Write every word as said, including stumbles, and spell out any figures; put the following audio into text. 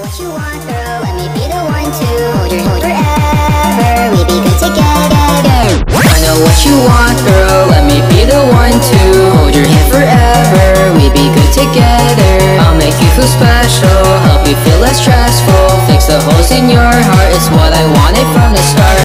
what you want, girl, let me be the one to hold your hand forever, we be good together. I know what you want, girl, let me be the one to hold your hand forever, we be good together. I'll make you feel special, help you feel less stressful, fix the holes in your heart, it's what I wanted from the start.